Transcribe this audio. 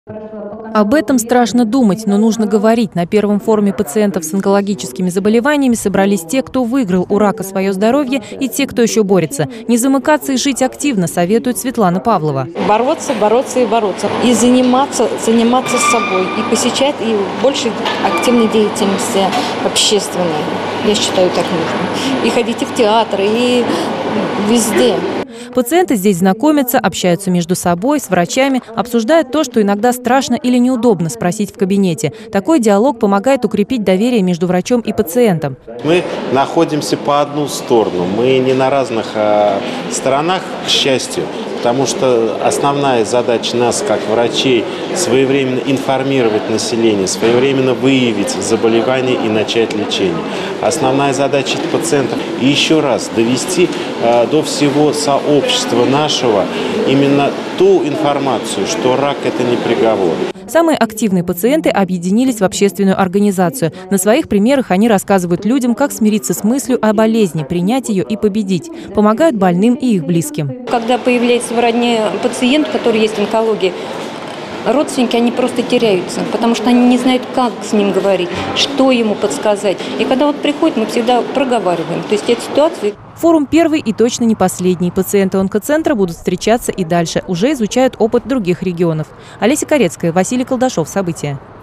Об этом страшно думать, но нужно говорить. На первом форуме пациентов с онкологическими заболеваниями собрались те, кто выиграл у рака свое здоровье, и те, кто еще борется. Не замыкаться и жить активно, советует Светлана Павлова. Бороться, бороться и бороться. И заниматься собой. И посещать, и больше активной деятельности общественной. Я считаю, так нужно. И ходить и в театры, и везде. Пациенты здесь знакомятся, общаются между собой, с врачами, обсуждают то, что иногда страшно или неудобно спросить в кабинете. Такой диалог помогает укрепить доверие между врачом и пациентом. Мы находимся по одну сторону, мы не на разных сторонах, к счастью. Потому что основная задача нас, как врачей, своевременно информировать население, своевременно выявить заболевание и начать лечение. Основная задача пациентов – еще раз довести до всего сообщества нашего именно ту информацию, что рак – это не приговор. Самые активные пациенты объединились в общественную организацию. На своих примерах они рассказывают людям, как смириться с мыслью о болезни, принять ее и победить. Помогают больным и их близким. Когда появляется в родне пациент, который есть онкология, родственники, они просто теряются, потому что они не знают, как с ним говорить, что ему подсказать. И когда вот приходит, мы всегда проговариваем. То есть эти ситуации... Форум первый и точно не последний. Пациенты онкоцентра будут встречаться и дальше. Уже изучают опыт других регионов. Олеся Корецкая, Василий Колдашов. События.